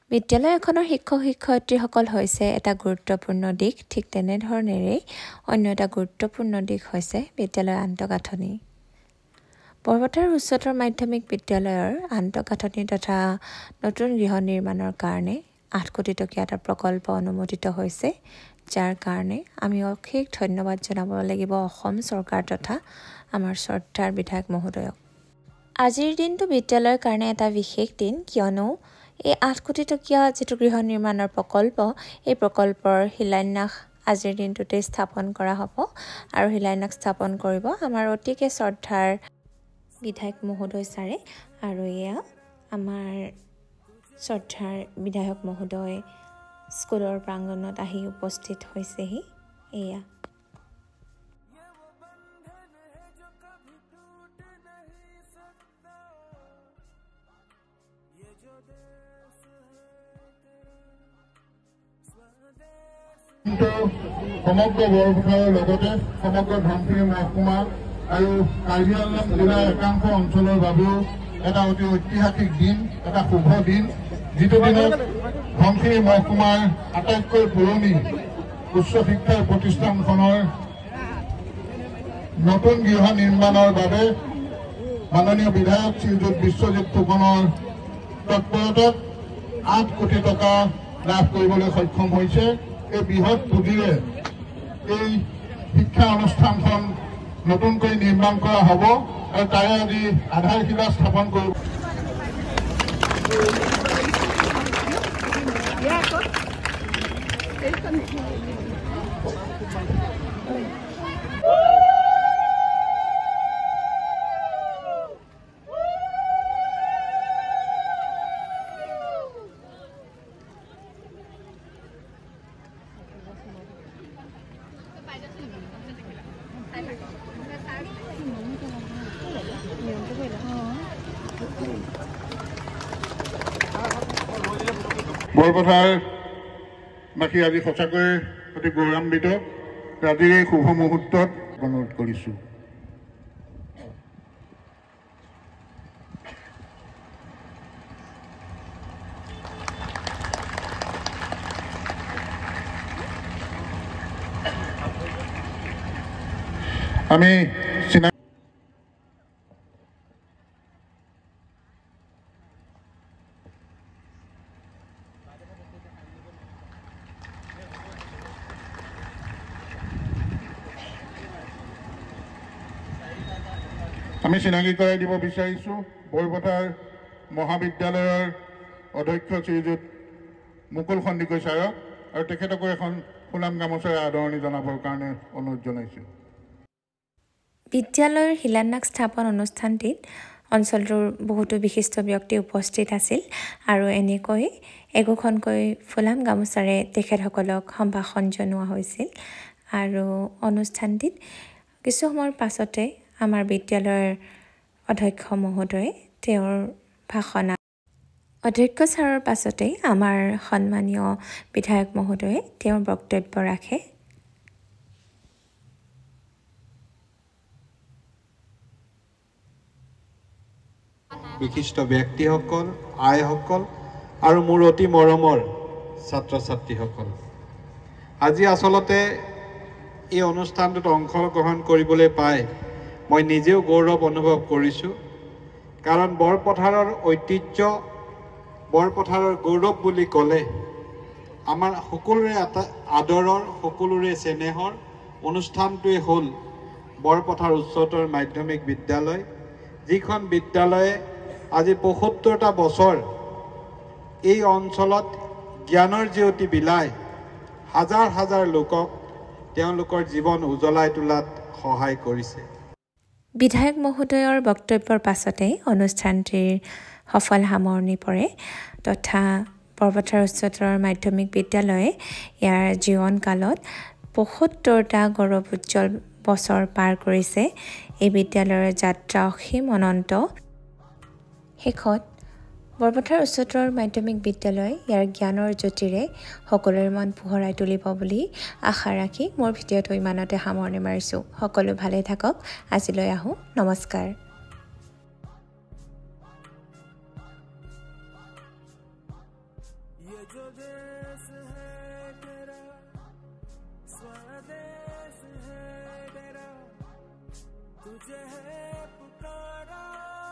বিদ্যালয় এখনৰ শিক্ষক শিক্ষয়িত্ৰীসকল হৈছে এটা গুৰুত্বপূৰ্ণ দিশ ঠিক তেনেধৰণেৰে অন্য এটা গুৰুত্বপূৰ্ণ দিশ হৈছে বিদ্যালয়ৰ আন্তঃগাঁথনি পৰ্বতৰ উচ্চতৰ মাধ্যমিক বিদ্যালয়ৰ আন্তঃগাঁথনি তথা নতুন গৃহ নিৰ্মাণৰ কাৰণে 8 কোটি টকীয়া এটা প্ৰকল্প অনুমোদিত হৈছে যাৰ কাৰণে আমি অশেষ ধন্যবাদ জনাব লাগিব অসম চৰকাৰ তথা আমাৰ শ্ৰদ্ধাৰ বিধায়ক মহোদয়ক আজিৰ দিনটো বিদ্যালয়ৰ কাৰণে এটা বিশেষ দিন কিয়নো এই 8 কোটি টকীয়া যেটো গৃহ নিৰ্মাণৰ প্ৰকল্প এই প্ৰকল্পৰ শিলান্যাস আজিৰ দিনটোতে স্থাপন কৰা হ'ব আৰু শিলান্যাস স্থাপন কৰিব আমাৰ অতিকে শ্ৰদ্ধাৰ বিধায়ক মহোদয় ছাৰে আৰু এয়া আমাৰ শ্ৰদ্ধাৰ বিধায়ক মহোদয় স্কুলৰ প্ৰাংগণত আহি উপস্থিত হৈছেহি এয়া সমগ্ৰ বৰপথাৰৰ লগতে সমগ্ৰ ধনশিৰি মহকুমা আৰু কাৰ্বি আংলং জিলাৰ একাংশ অঞ্চলৰ বাবেও এটা অতি ঐতিহাসিক দিন এটা শুভ দিন যিটো দিনত ধনশিৰি মহকুমাৰ আটাইতকৈ পুৰণি উচ্চ শিক্ষাৰ প্ৰতিষ্ঠানখনৰ নতুন গৃহ নিৰ্মাণৰ বাবে মাননীয় বিধায়ক শ্ৰীযুত বিশ্বজিৎ ফুকনৰ তৎপৰতাত 8 কোটি টকা লাভ কৰিবলৈ সক্ষম হৈছে এই বৃহৎ পুঁজিৰে এই শিক্ষা অনুষ্ঠানখন নতুনকৈ নিৰ্মাণ কৰা হ'ব আৰু তাৰে আজি আধাৰশিলা স্থাপন কৰিব বৰপথাৰবাসী আজি সঁচাকৈ অতি গৌৰৱান্বিত আজিৰ এই শুভ মুহূৰ্তত অনুৰোধ কৰিছোঁ আমি চিনাকি কৰাই দিব বিচাৰিছোঁ বৰপথাৰ মহাবিদ্যালয়ৰ অধ্যক্ষ শ্ৰীযুত মুকুল সন্দিকৈ ছাৰক আৰু তেখেতকো এখন ফুলাম গামোচাৰে আদৰণি জনাবৰ কাৰণে অনুৰোধ জনাইছোঁ বিদ্যালয়ৰ শিলান্যাস স্থাপন অনুষ্ঠানটিত অঞ্চলটোৰ বহুতো বিশিষ্ট ব্যক্তি উপস্থিত আছিল আৰু এনেকৈ একোখনকৈ ফুলাম গামোচাৰে তেখেতসকলক সম্ভাষণ জনোৱা হৈছিল আৰু অনুষ্ঠানটিত কিছু সময়ৰ পাছতে আমাৰ বিদ্যালয়ৰ অধ্যক্ষ মহোদয় তেওঁৰ ভাষণ অধ্যক্ষ ছাৰৰ পাছতে আমাৰ সন্মানীয় বিধায়ক মহোদয়ে তেওঁৰ বক্তব্য ৰাখে বিশিষ্ট ব্যক্তিসকল আইসকল আৰু মোৰ অতি মৰমৰ ছাত্ৰ ছাত্ৰীসকল আজি আচলতে এই অনুষ্ঠানটোত অংশগ্ৰহণ কৰিবলৈ পাই মই নিজেও গৌৰৱ অনুভৱ কৰিছোঁ কাৰণ বৰপথাৰৰ ঐতিহ্য বৰপথাৰৰ গৌৰৱ বুলি ক'লে আমাৰ সকলোৰে আদৰৰ সকলোৰে স্নেহৰ অনুষ্ঠানটোৱে হ'ল বৰপথাৰ উচ্চতৰ মাধ্যমিক বিদ্যালয় যিখন বিদ্যালয়ে আজি ৭৫টা বছৰ এই অঞ্চলত জ্ঞানৰ জ্যোতি বিলাই হাজাৰ হাজাৰ লোকক তেওঁলোকৰ জীৱন উজ্বলাই তোলাত সহায় কৰিছে বিধায়ক মহোদয়ৰ বক্তব্যৰ পাছতে অনুষ্ঠানটিৰ সফল সামৰণি পৰে তথা পৰ্বতৰ উচ্চতৰ মাধ্যমিক বিদ্যালয়ে ইয়াৰ জীৱনকালত ৭৫টা গৌৰৱ উজ্জ্বল বছৰ পাৰ কৰিছে এই বিদ্যালয়ৰ যাত্ৰা অসীম অনন্ত শেষত বৰপথাৰ উচ্চতৰ মাধ্যমিক বিদ্যালয় ইয়াৰ জ্ঞানৰ জ্যোতিৰে সকলোৰে মন পোহৰাই তুলিব বুলি আশা ৰাখি মোৰ ভিডিঅ'টো ইমানতে সামৰণি মাৰিছোঁ সকলো ভালে থাকক আজিলৈ আহোঁ নমস্কাৰ ये जो देश है तेरा स्वदेश है तेरा, तुझे है पुकारा